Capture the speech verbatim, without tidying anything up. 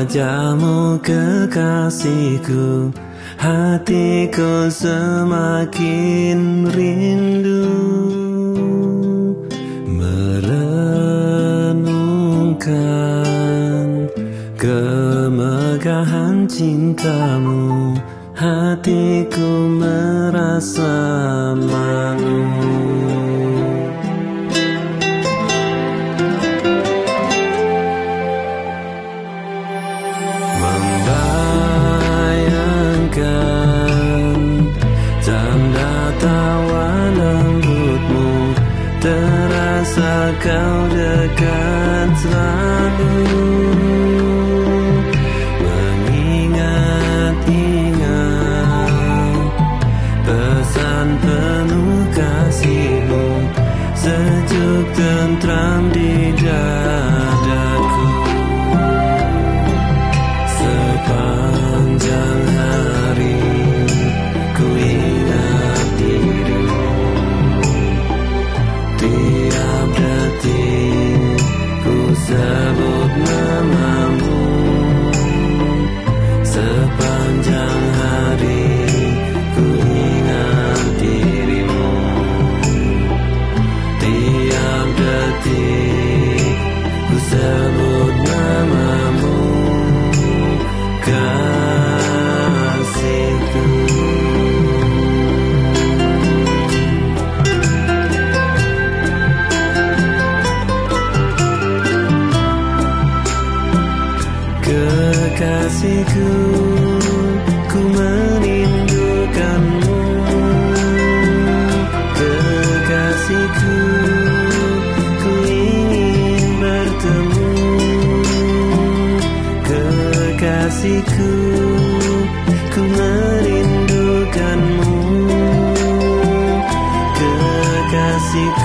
wajahmu kekasihku, hatiku semakin rindu merenungkan kemegahan cintamu, hatiku merasa malu. Tanda tawa lembutmu, terasa kau dekat selalu. Mengingat-ingat pesan penuh kasihmu, sejuk tentram di dadaku. Sepanjang hari ku ingat dirimu, tiap detik ku sebut namamu. Sepanjang hari ku ingat dirimu, tiap detik ku sebut namamu, kasihku. Kekasihku, ku merindukanmu. Kekasihku, ku ingin bertemu. Kekasihku, ku merindukanmu. Kekasihku,